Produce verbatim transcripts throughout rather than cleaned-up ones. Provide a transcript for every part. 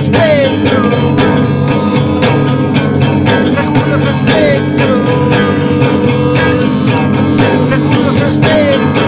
espectros, según los espectros, según los espectros.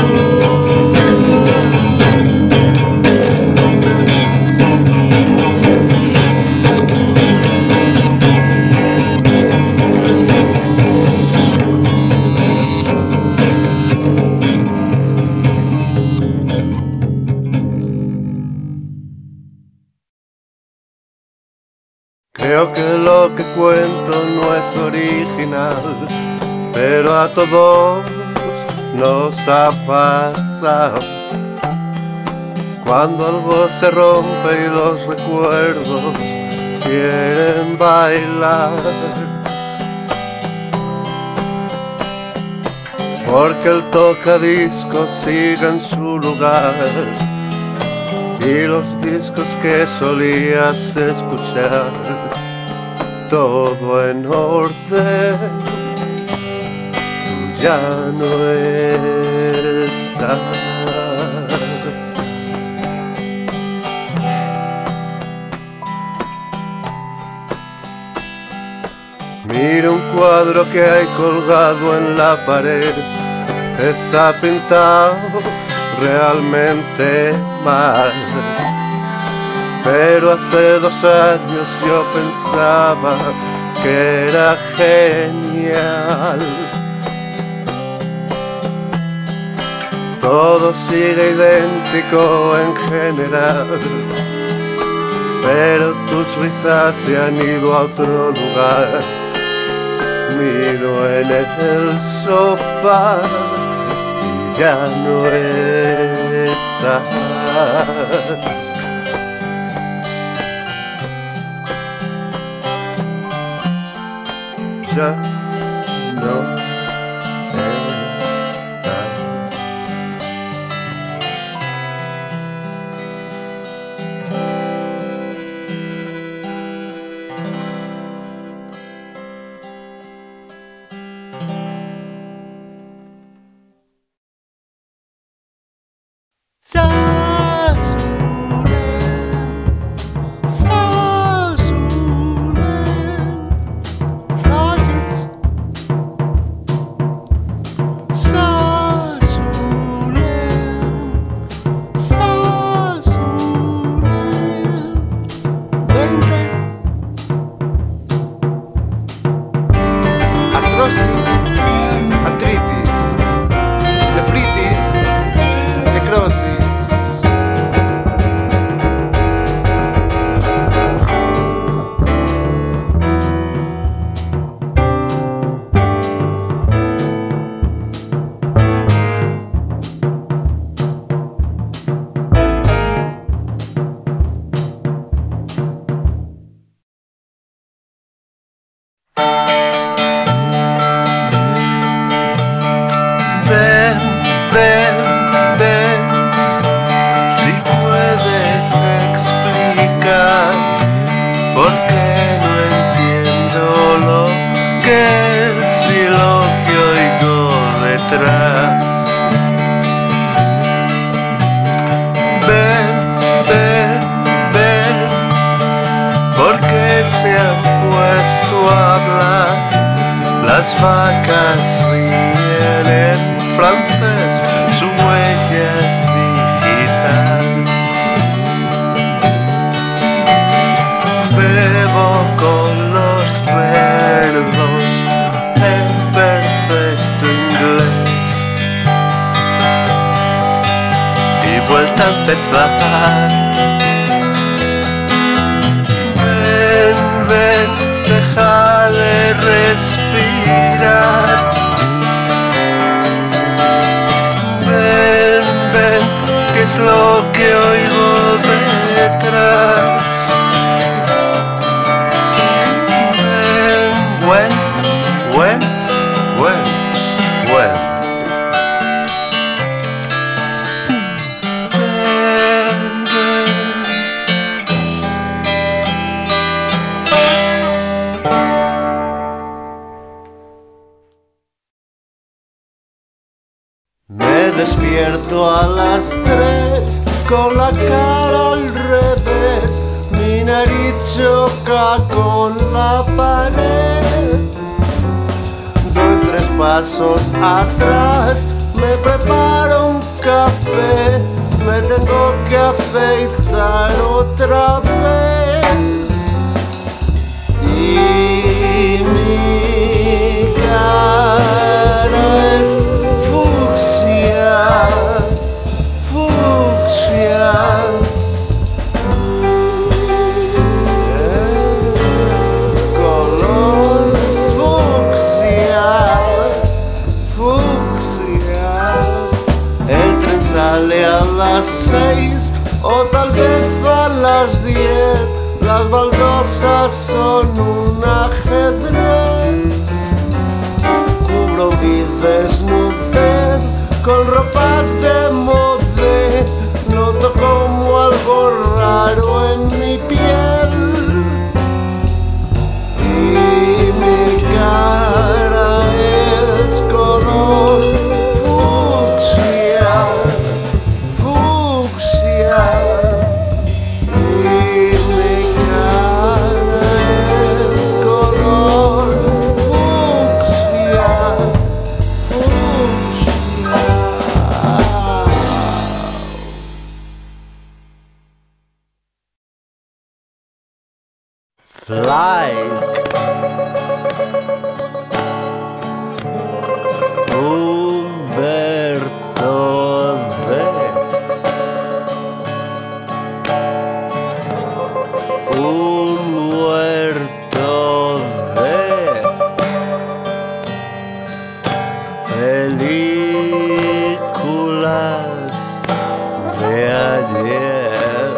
Creo que lo que cuento no es original, pero a todos nos ha pasado. Cuando algo se rompe y los recuerdos quieren bailar, porque el tocadiscos sigue en su lugar y los discos que solías escuchar, todo en orden, tú ya no estás. Mira un cuadro que hay colgado en la pared, está pintado realmente mal, pero hace dos años yo pensaba que era genial. Todo sigue idéntico en general, pero tus risas se han ido a otro lugar. Miro en el sofá y ya no estás. Ya no estás. Artritis, nefritis, necrosis. Ven, ven, ven, porque se han puesto a hablar. Las vacas ríen en francés, su huella es digital. Bebo con los cerdos en perfecto inglés y vuelta a empezar. Ven, ven, deja de respirar. Ven, ven, ¿qué es lo que oigo detrás? Ven, ven, ven, ven, ven. Me despierto a las tres con la cara al revés, mi choca con la pared. Doy tres pasos atrás, me preparo un café, me tengo que afeitar otra vez. Y mi cara es fucsia, fucsia. Color fucsia, fucsia. El tren sale a las seis o tal vez a las diez. Las baldosas son un ajedrez. Cubro mi desnudez con ropas de modé. Noto como algo raro en mi piel. Y mi cara es color fucsia, fucsia. Flight. Humberto D. Humberto D. Películas de ayer.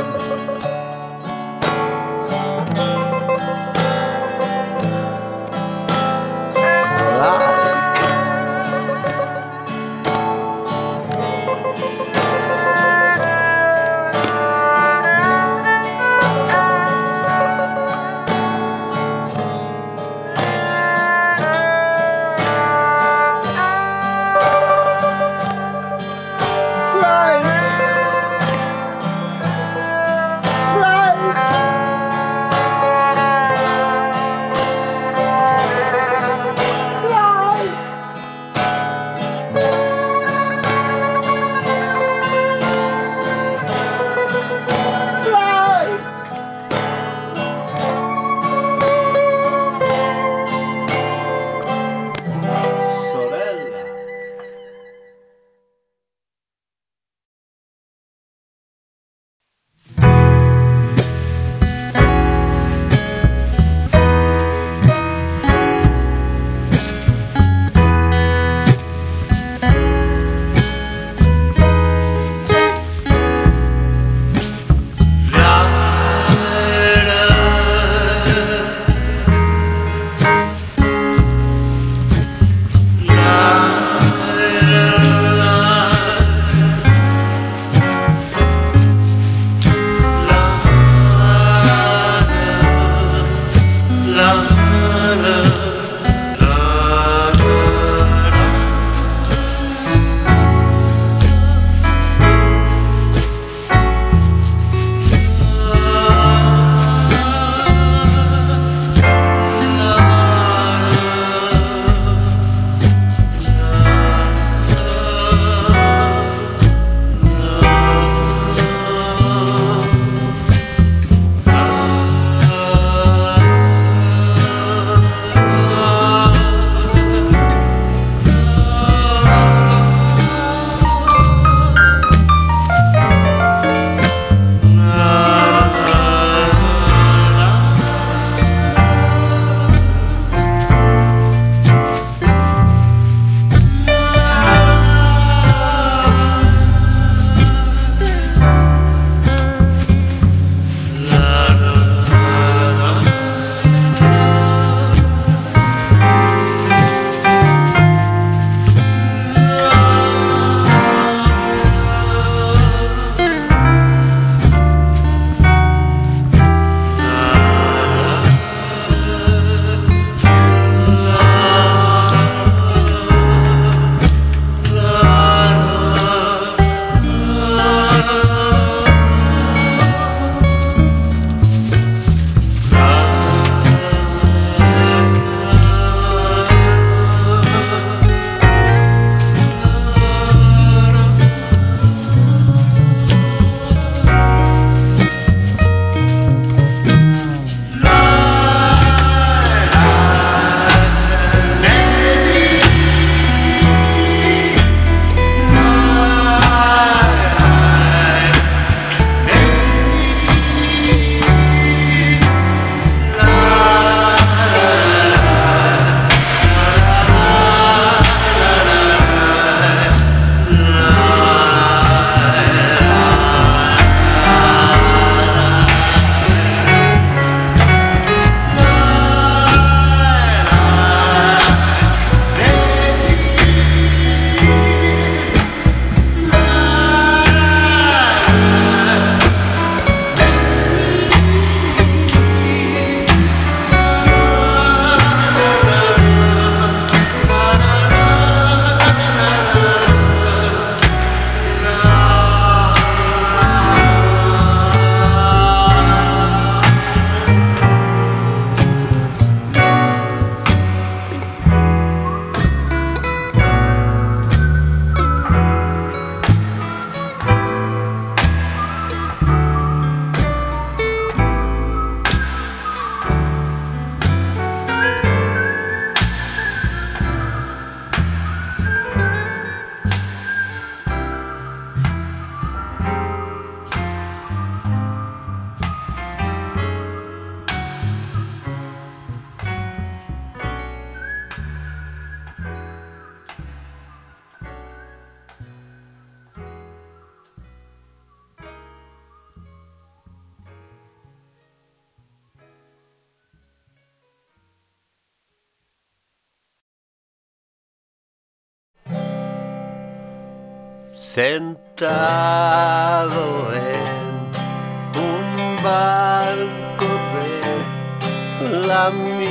sentado en un banco de la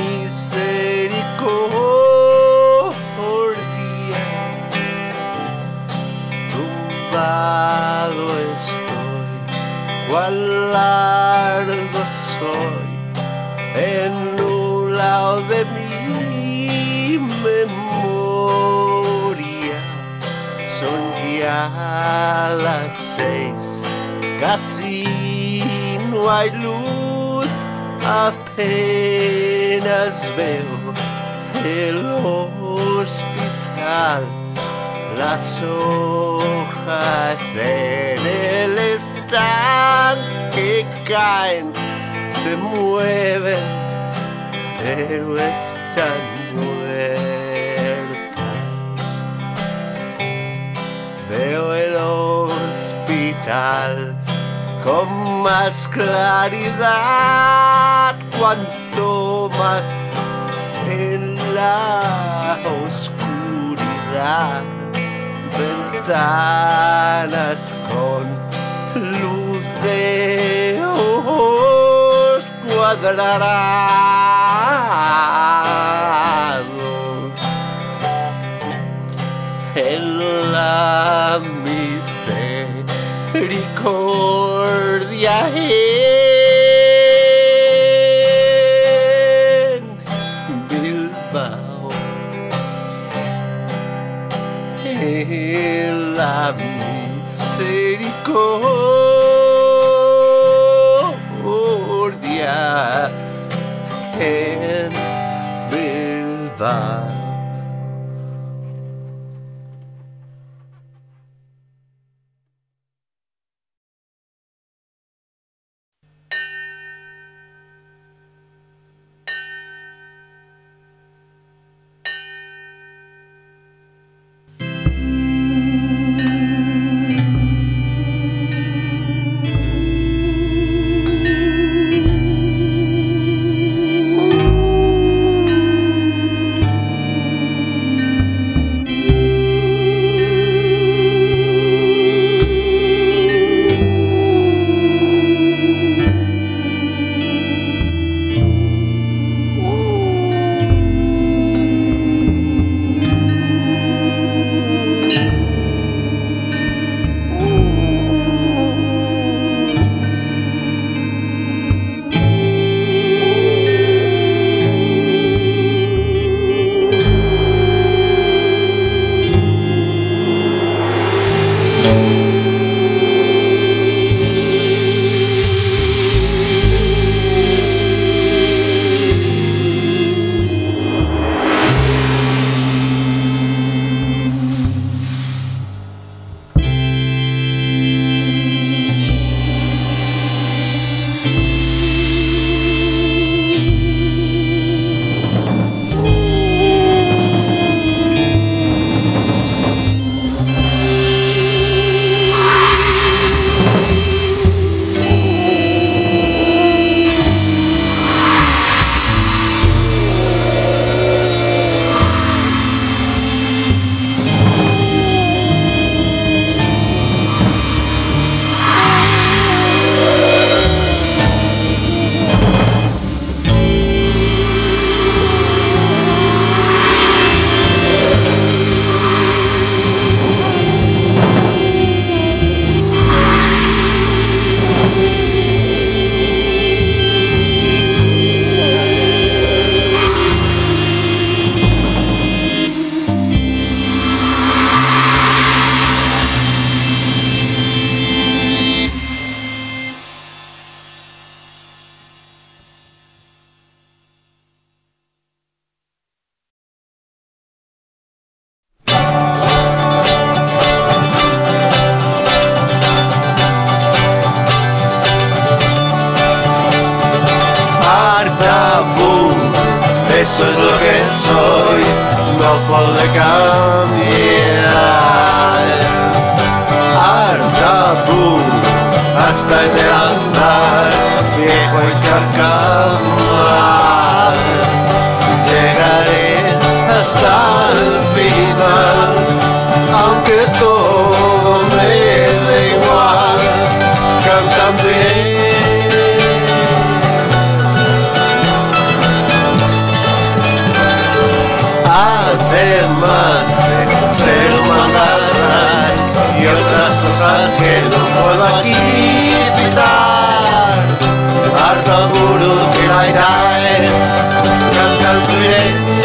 misericordia, tumbado estoy, cual largo soy, en un lado de mi memoria. Son ya las seis, casi no hay luz, apenas veo el hospital, las hojas en el estanque caen, se mueven, pero están muertas. Veo el hospital con más claridad, cuanto más en la oscuridad. Ventanas con luz de ojos cuadrados, en la misericordia en Bilbao, en la misericordia en Bilbao. eso es lo que soy, no podré cambiar. Harta tú, hasta en el andar, viejo y carcamar. Llegaré hasta el final, aunque todo me buruz iraitai kantatu ire.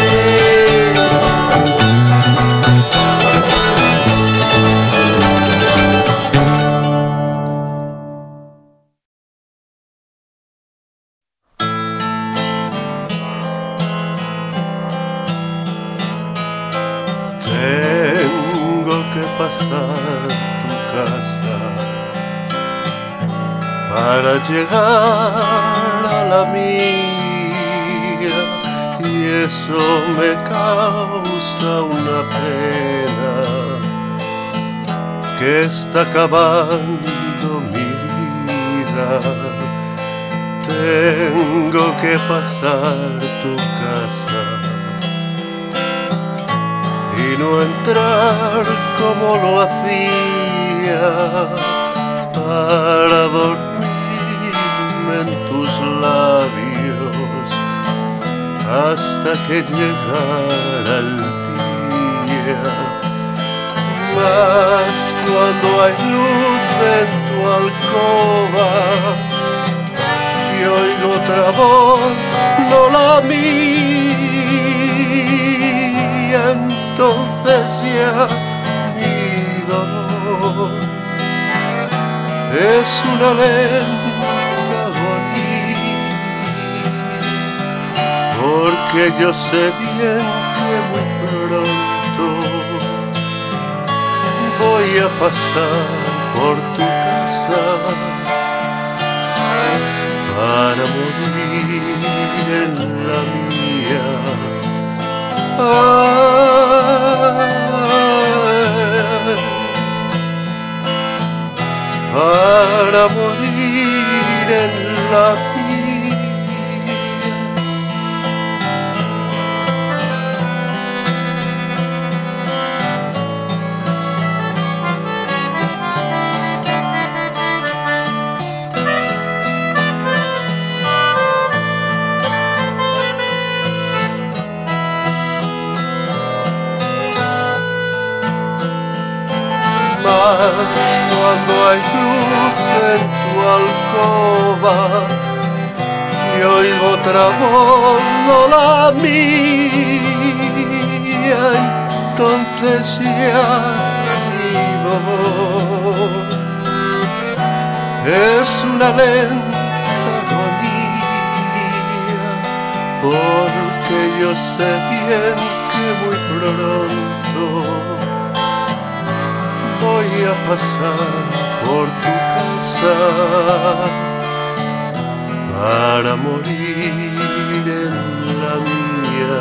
Tengo que pasar tu casa para llegar a la mía, y eso me causa una pena que está acabando mi vida. Tengo que pasar tu casa y no entrar como lo hacía para dormirme en tus labios hasta que llegara el día. Mas cuando hay luz en tu alcoba y oigo otra voz, no la mía, entonces ya mi dolor es una lenta agonía, porque yo sé bien que muy pronto voy a pasar por tu casa para morir en la mía. Ay, para morir en la mía. Cuando hay luz en tu alcoba y oigo otra voz, no la mía, entonces ya mi dolor es una lenta agonía, porque yo sé bien que muy pronto voy a pasar por tu casa para morir en la mía.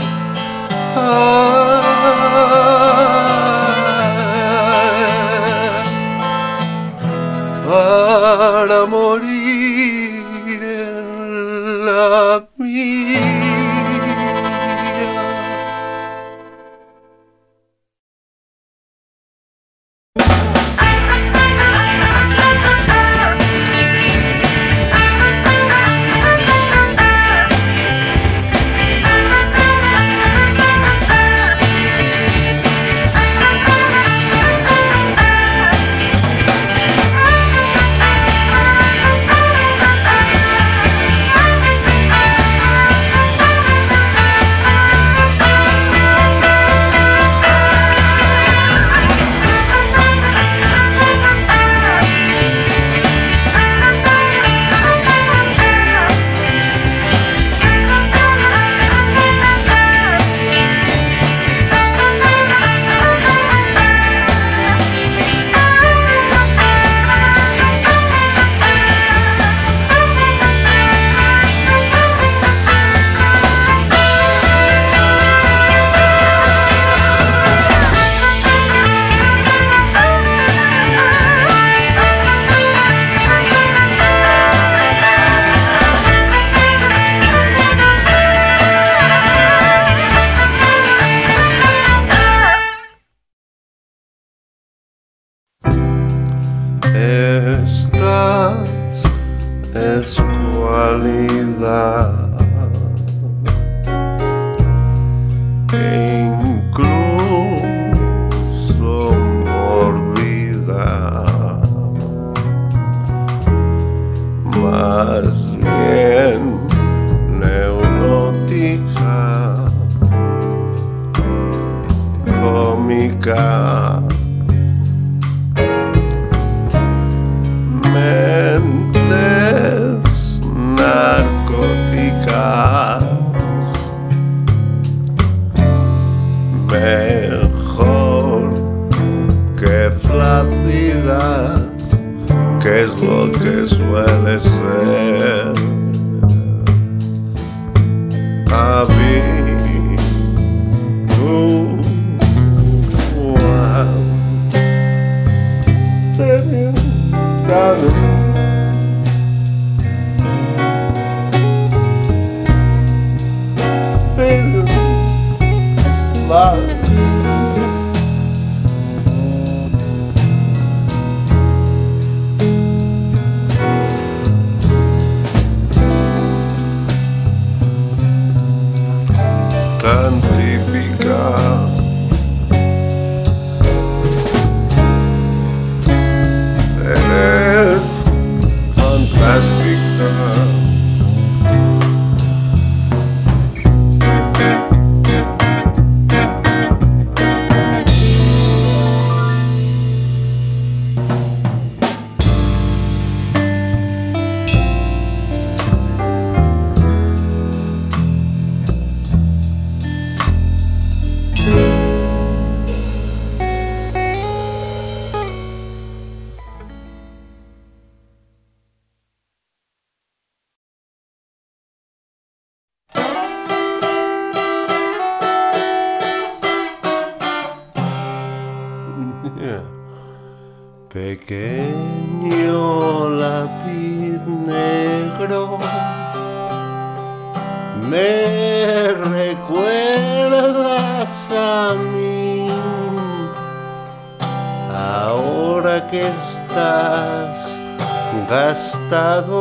Ay, para morir en la mía. Estás es cualidad que incluso morbida, mas más bien neurótica, cómica, mentes narcóticas, mejor que flácidas, que es lo que suele ser. Tan típica, eres fantástica. Pequeño lápiz negro, me recuerdas a mí, ahora que estás gastado,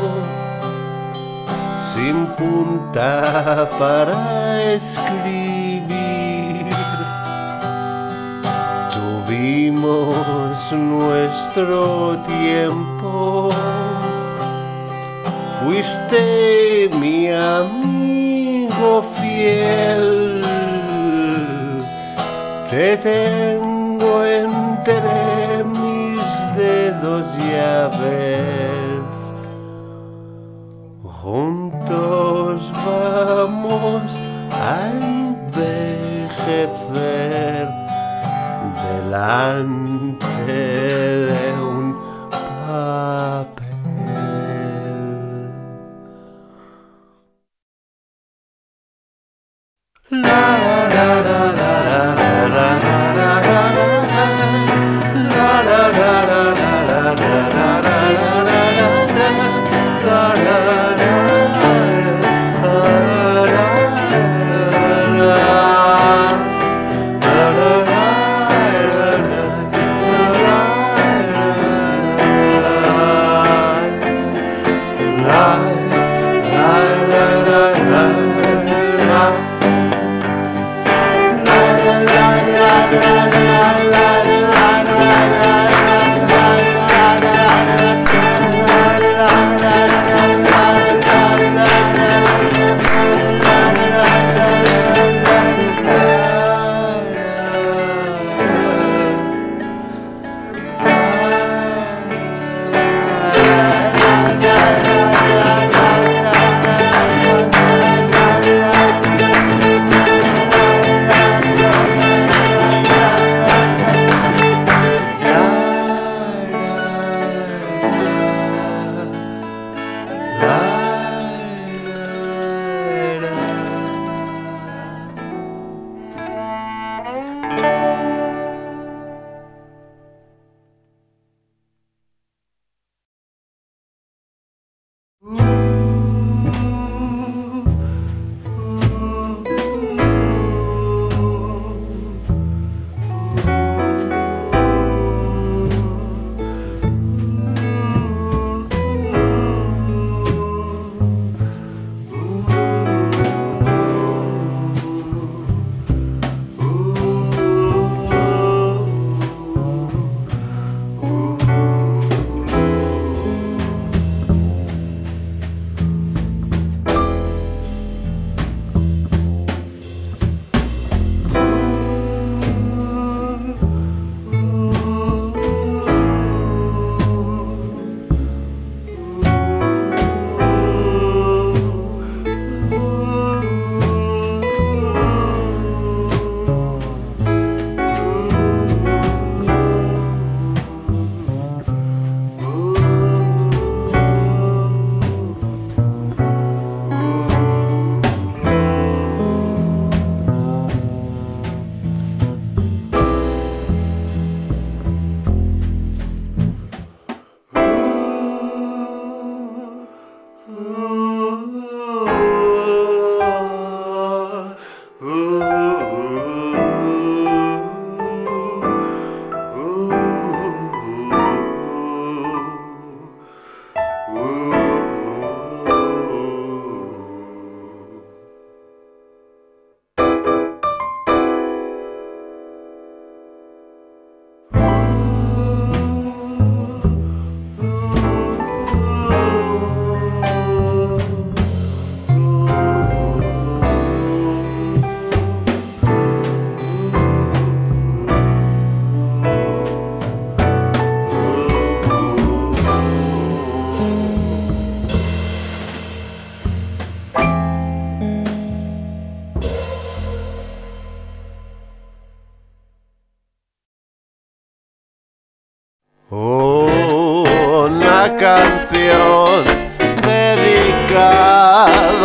sin punta para escribir. Tuvimos nuestro tiempo, fuiste mi amigo fiel, te tengo entre mis dedos, ya ves, juntos vamos a envejecer delante de un papel. La la la la la la la la la la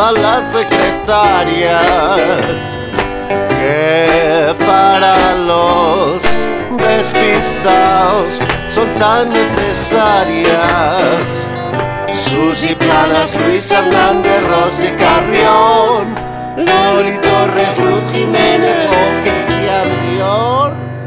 todas las secretarias que para los despistados son tan necesarias. Susi Planas, Luis Hernández, Rosy Carrión, Loli Torres, Luz Jiménez o Cristian Dior.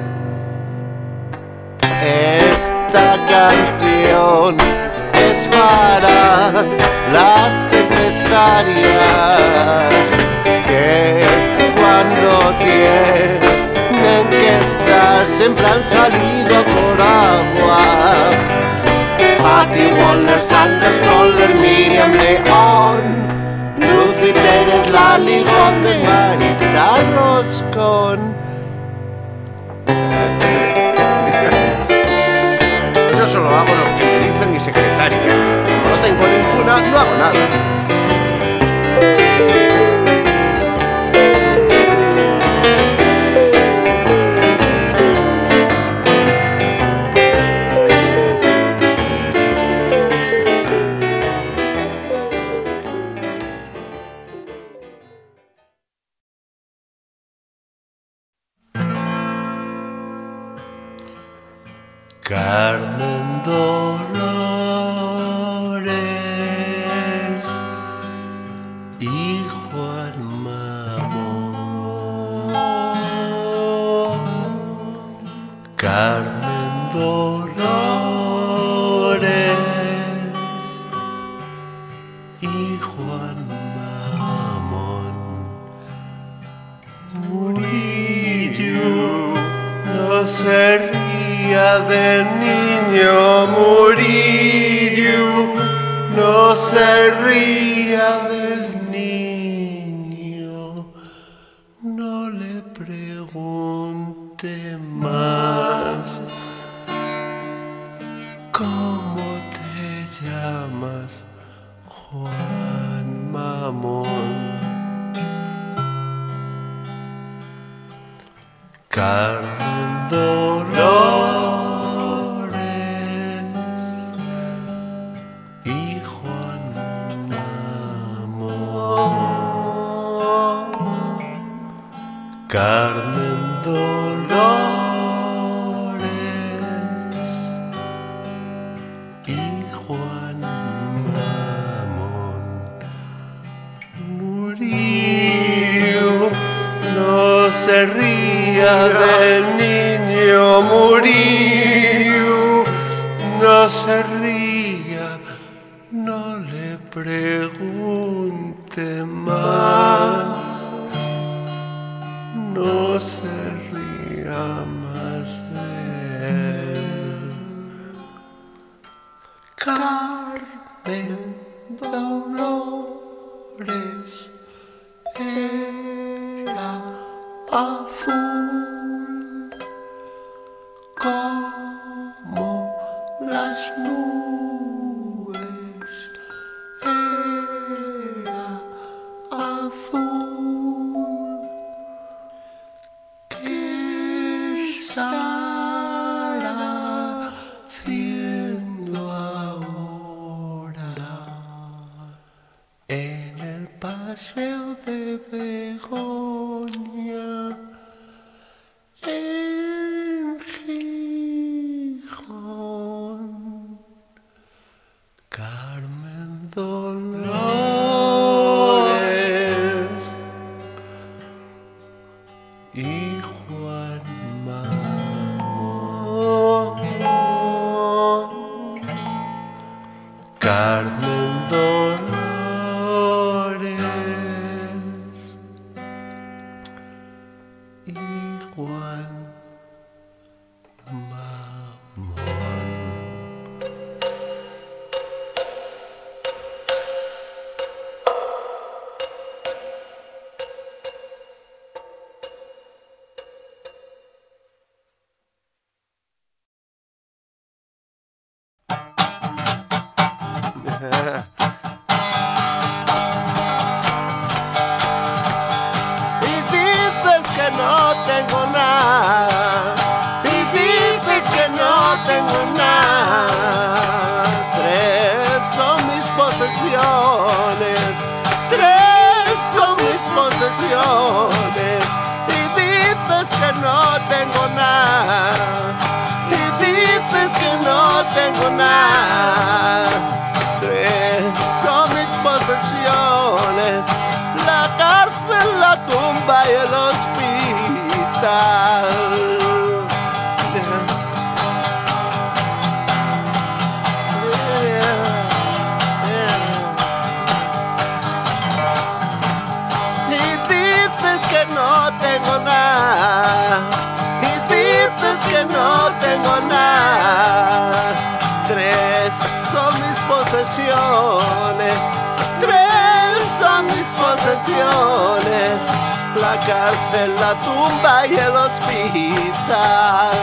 Esta canción es para las secretarias que cuando tienen que estar siempre han salido por agua. Fati Waller, Sandra Stoller, Miriam León, Lucy Pérez, Lali Gómez, Marisa Roscón. Yo solo hago lo que me dice mi secretaria. Como no tengo ninguna, no hago nada. Carmen Dolores y Juan Mamón. Carmen Dolores y Juan Mamón. Murillo no se ría del niño, Murillo no se ría del niño, no le pregunte más cómo te llamas, Juan Mamón. Carmen Dolores y Juan Mamón. Carmen Dolores y Juan Mamón. Murillo no se ría del niño, Murillo no se ría, no le pregunte más, no se ría más de él. Carmen Dolores era azul como las nubes, era azul. ¿Qué estará haciendo ahora en el paseo de Begoña? En Gijón. Carmen Dolores y Juan Mamón. Carmen Dolores y Juan Mamón. Y dices que no tengo nada, y dices que no tengo nada. Tres son mis posesiones, tres posesiones y dices que no tengo nada, y dices que no tengo nada. Tres son mis posesiones: la cárcel, la tumba y el hospital. No tengo nada, y dices que no tengo nada. Tres son mis posesiones, tres son mis posesiones: la cárcel, la tumba y el hospital.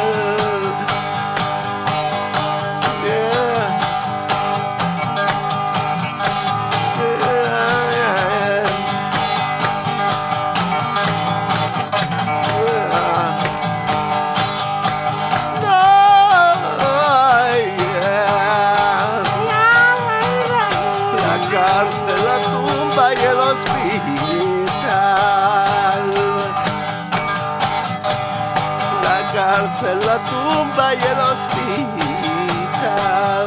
La tumba y el hospital. La cárcel, la tumba y el hospital.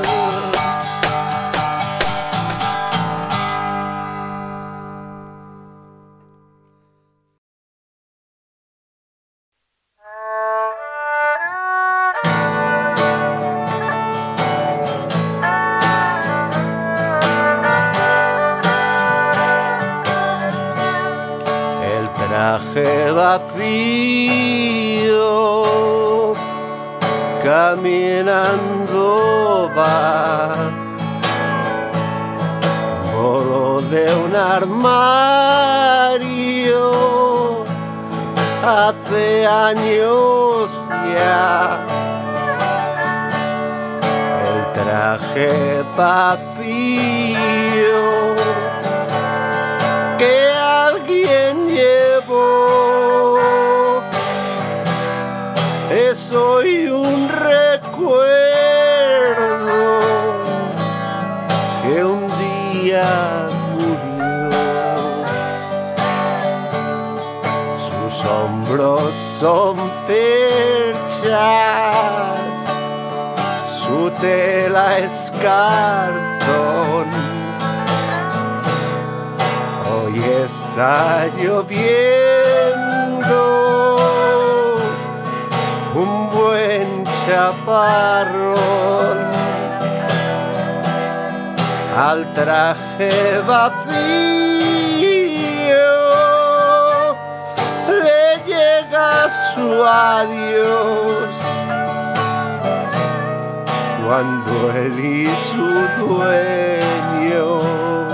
Traje vacío, caminando va, voló de un armario hace años ya. El traje vacío que alguien llevó es hoy un recuerdo que un día murió. Sus hombros son perchas, su tela es cartón. Hoy está lloviendo un buen chaparrón. Al traje vacío le llega su adiós, cuando él y su dueño